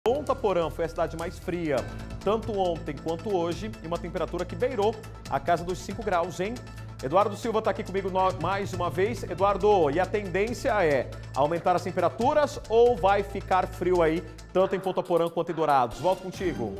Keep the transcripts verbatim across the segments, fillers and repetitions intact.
Ponta Porã foi a cidade mais fria, tanto ontem quanto hoje, e uma temperatura que beirou a casa dos cinco graus, hein? Eduardo Silva está aqui comigo mais uma vez. Eduardo, e a tendência é aumentar as temperaturas ou vai ficar frio aí, tanto em Ponta Porã quanto em Dourados? Volto contigo.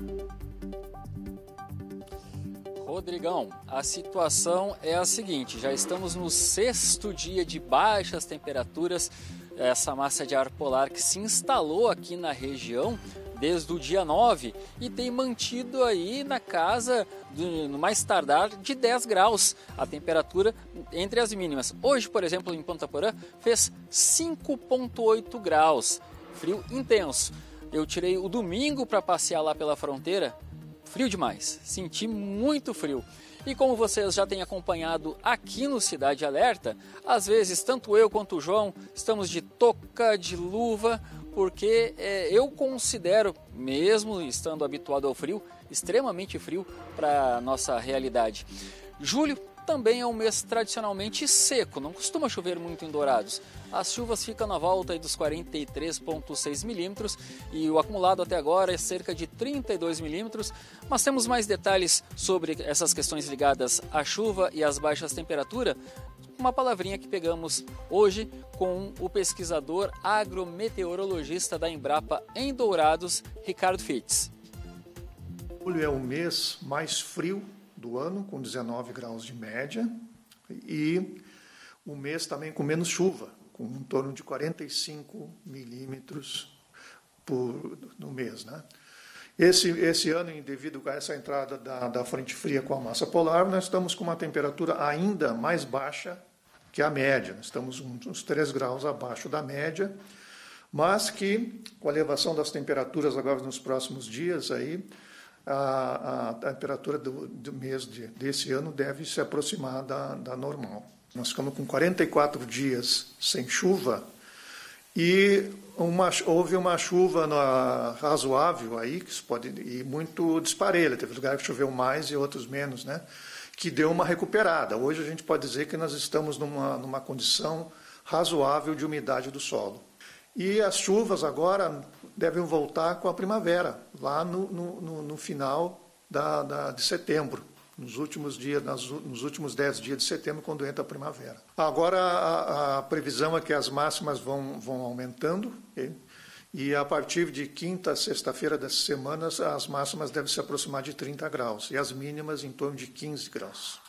Rodrigão, a situação é a seguinte, já estamos no sexto dia de baixas temperaturas, essa massa de ar polar que se instalou aqui na região desde o dia nove e tem mantido aí na casa, do, no mais tardar, de dez graus a temperatura entre as mínimas. Hoje, por exemplo, em Ponta Porã, fez cinco vírgula oito graus, frio intenso. Eu tirei o domingo para passear lá pela fronteira, frio demais, senti muito frio. E como vocês já têm acompanhado aqui no Cidade Alerta, às vezes tanto eu quanto o João estamos de touca, de luva, porque é, eu considero, mesmo estando habituado ao frio, extremamente frio para a nossa realidade. Julho também é um mês tradicionalmente seco, não costuma chover muito em Dourados. As chuvas ficam na volta dos quarenta e três vírgula seis milímetros e o acumulado até agora é cerca de trinta e dois milímetros, mas temos mais detalhes sobre essas questões ligadas à chuva e às baixas temperaturas, uma palavrinha que pegamos hoje com o pesquisador agrometeorologista da Embrapa em Dourados, Ricardo Fitz. Julho é o mês mais frio do ano, com dezenove graus de média, e o mês também com menos chuva, com em torno de quarenta e cinco milímetros por, no mês, né? Esse, esse ano, devido a essa entrada da, da frente fria com a massa polar, nós estamos com uma temperatura ainda mais baixa que a média. Nós estamos uns três graus abaixo da média, mas que, com a elevação das temperaturas agora nos próximos dias, aí, a, a temperatura do, do mês de, desse ano deve se aproximar da, da normal. Nós ficamos com quarenta e quatro dias sem chuva e uma, houve uma chuva na, razoável aí, que pode ir muito disparelha. Teve lugares que choveu mais e outros menos, né? Que deu uma recuperada. Hoje a gente pode dizer que nós estamos numa, numa condição razoável de umidade do solo. E as chuvas agora devem voltar com a primavera, lá no, no, no final da, da, de setembro, nos últimos dias, nas, nos últimos dez dias de setembro, quando entra a primavera. Agora a, a previsão é que as máximas vão, vão aumentando, okay? E a partir de quinta, sexta-feira dessas semanas, as máximas devem se aproximar de trinta graus e as mínimas em torno de quinze graus.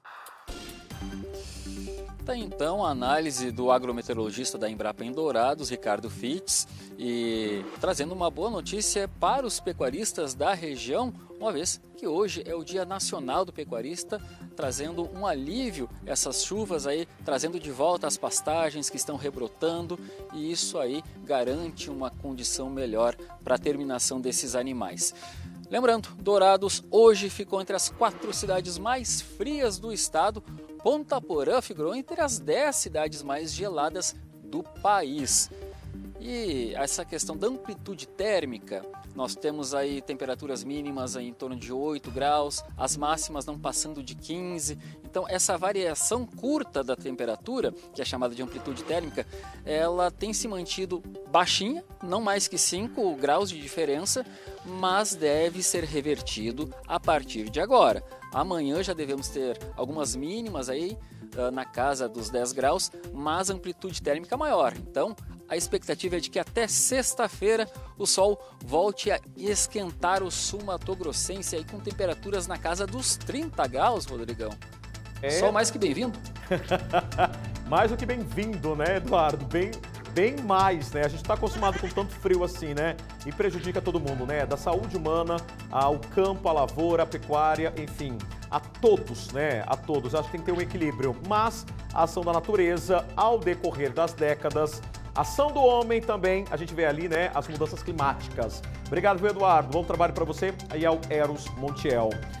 Tá então a análise do agrometeorologista da Embrapa em Dourados, Ricardo Fitz, e trazendo uma boa notícia para os pecuaristas da região, uma vez que hoje é o Dia Nacional do Pecuarista, trazendo um alívio essas chuvas aí, trazendo de volta as pastagens que estão rebrotando, e isso aí garante uma condição melhor para a terminação desses animais. Lembrando, Dourados hoje ficou entre as quatro cidades mais frias do estado. Ponta Porã figurou entre as dez cidades mais geladas do país. E essa questão da amplitude térmica, nós temos aí temperaturas mínimas aí em torno de oito graus, as máximas não passando de quinze. Então essa variação curta da temperatura, que é chamada de amplitude térmica, ela tem se mantido baixinha, não mais que cinco graus de diferença, mas deve ser revertido a partir de agora. Amanhã já devemos ter algumas mínimas aí uh, na casa dos dez graus, mas amplitude térmica maior. Então a expectativa é de que até sexta-feira o sol volte a esquentar o sul mato-grossense aí com temperaturas na casa dos trinta graus, Rodrigão. É... Sol mais que bem-vindo. Mais do que bem-vindo, né, Eduardo? Bem, bem mais, né? A gente está acostumado com tanto frio assim, né? E prejudica todo mundo, né? Da saúde humana, ao campo, à lavoura, à pecuária, enfim, a todos, né? A todos. Acho que tem que ter um equilíbrio. Mas a ação da natureza, ao decorrer das décadas, ação do homem também, a gente vê ali, né, as mudanças climáticas. Obrigado, Eduardo. Bom trabalho para você aí ao Eros Montiel.